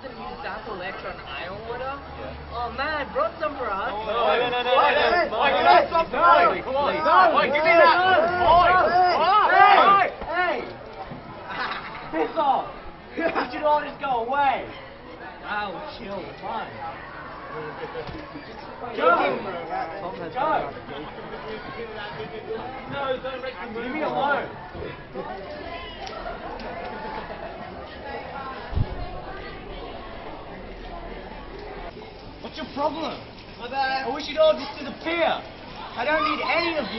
to use that Electron ion water? Yeah. Oh man, I brought some for us. No. Wait, you got something. Come on. Wait, give me that. Hey! Piss off! You should all just go away. Oh, chill, fine. Go! No, don't make me Leave me alone. What's your problem? I wish you'd all just disappear. I don't need any of you.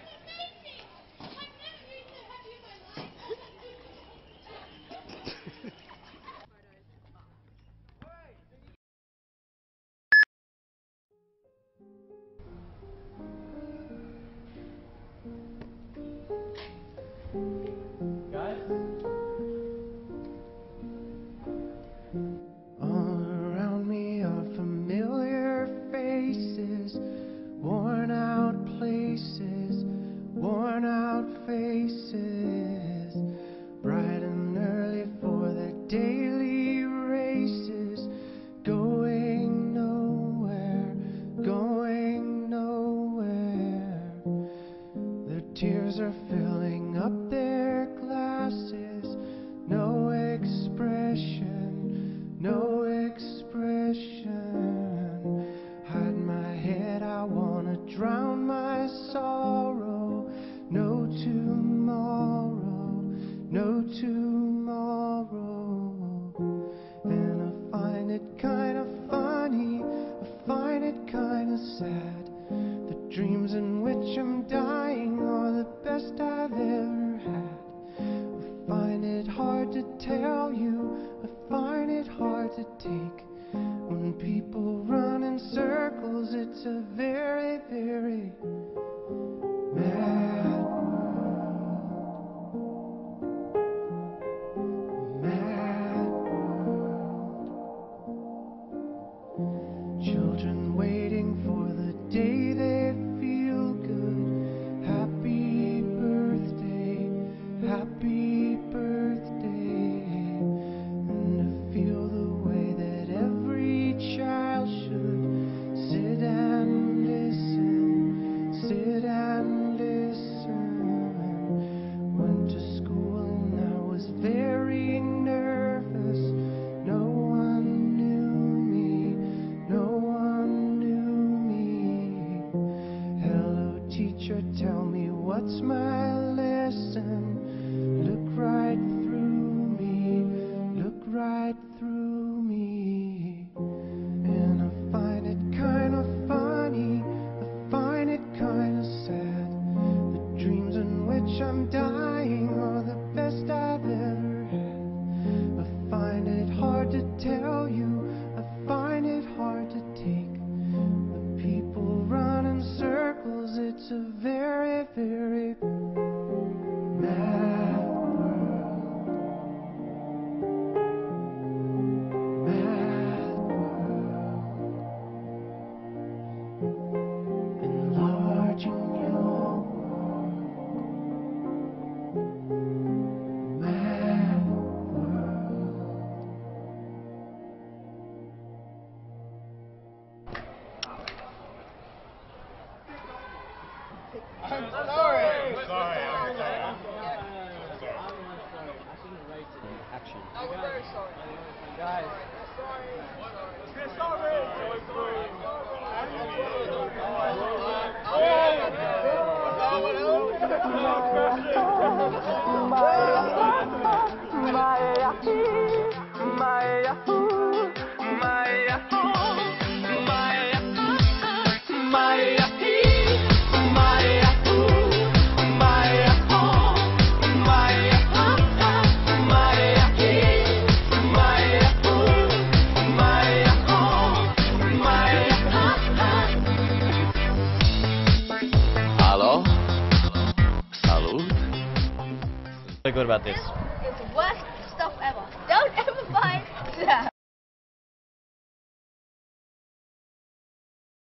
All around me are familiar faces, worn out places, worn out faces, bright and early for their daily races, going nowhere, going nowhere. Their tears are filling up their glasses, no expression, no expression. Hide my head, I wanna drown my sorrow. No tomorrow, no tomorrow. And I find it kinda funny, I find it kinda sad. The dreams in which I'm dying are the best I've ever had. I find it hard to tell you, I find it hard to take. When people run in circles, it's a very, very mad world. Mad world. Children waiting for the day they feel good. Happy birthday, happy birthday. And to feel the way that every child should sit and listen, sit and listen. Went to school and I was very nervous. No one knew me, no one knew me. Hello teacher, tell me what's my lesson. Look right through me, look right through me. And I find it kind of funny, I find it kind of sad. The dreams in which I'm dying are the best I've ever had. I find it hard to tell you, I find it hard to take. The people run in circles, it's a very, very mad world. Mad world. Enlarging your world. Mad world. I'm sorry. Action. Oh, we're very sorry. Guys. Hello? Salud. What about this? It's West